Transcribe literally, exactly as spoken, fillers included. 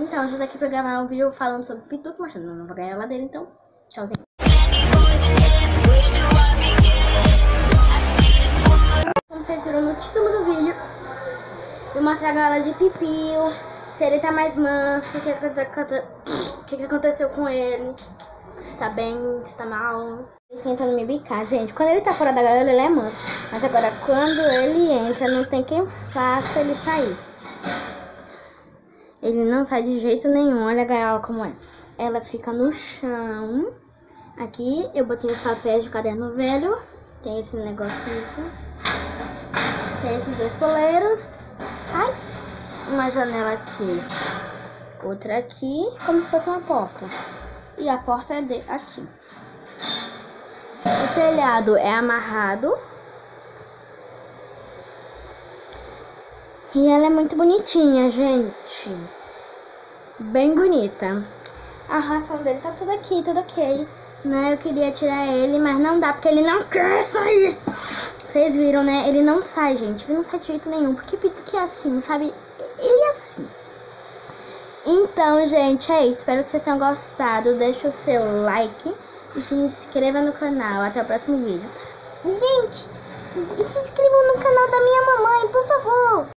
Então, eu já tô aqui pra gravar um vídeo falando sobre Pituco, mas eu não vou ganhar ela dele, então tchauzinho. Como vocês viram no título do vídeo, eu mostro a gaiola de Pipio, se ele tá mais manso, o que, que, que aconteceu com ele, se tá bem, se tá mal. Ele tentando me bicar, gente. Quando ele tá fora da gaiola, ele é manso, mas agora quando ele entra, não tem quem faça ele sair. Ele não sai de jeito nenhum. Olha a gaiola como é. Ela fica no chão. Aqui eu botei os papéis de caderno velho. Tem esse negocinho. Tem esses dois poleiros. Ai, uma janela aqui. Outra aqui. Como se fosse uma porta. E a porta é de aqui. O telhado é amarrado. E ela é muito bonitinha, gente. Bem bonita. A ração dele tá tudo aqui, tudo ok. Né? Eu queria tirar ele, mas não dá, porque ele não quer sair. Vocês viram, né? Ele não sai, gente. Ele não sai de jeito nenhum. Porque Pituco é assim, sabe? Ele é assim. Então, gente, é isso. Espero que vocês tenham gostado. Deixa o seu like e se inscreva no canal. Até o próximo vídeo. Gente, se inscrevam no canal da minha mamãe, por favor.